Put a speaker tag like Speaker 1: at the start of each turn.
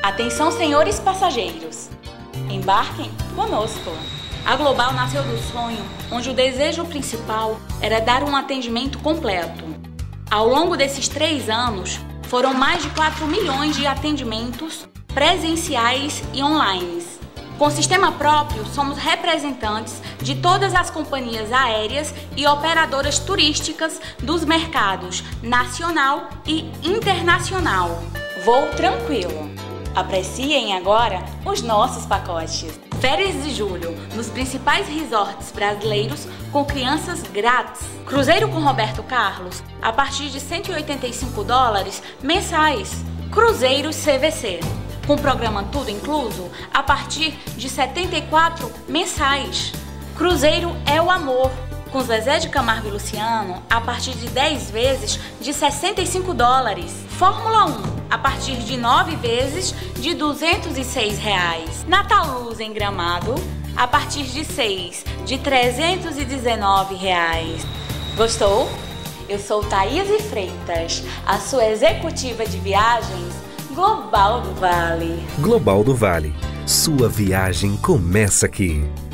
Speaker 1: Atenção, senhores passageiros, embarquem conosco. A Global nasceu do sonho onde o desejo principal era dar um atendimento completo. Ao longo desses 3 anos, foram mais de 4 milhões de atendimentos presenciais e online. Com sistema próprio, somos representantes de todas as companhias aéreas e operadoras turísticas dos mercados nacional e internacional. Voo tranquilo. Apreciem agora os nossos pacotes. Férias de julho nos principais resorts brasileiros com crianças grátis. Cruzeiro com Roberto Carlos a partir de $185 mensais. Cruzeiros CVC com programa tudo incluso a partir de R$74 mensais. Cruzeiro é o amor com Zezé de Camargo e Luciano a partir de 10 vezes de $65. Fórmula 1 a partir de 9 vezes de R$206. Natal Luz em Gramado a partir de 6 de R$319. Gostou? Eu sou Thaís Freitas, a sua executiva de viagens Global do Vale.
Speaker 2: Global do Vale. Sua viagem começa aqui.